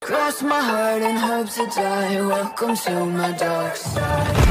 Cross my heart and hope to die. Welcome to my dark side.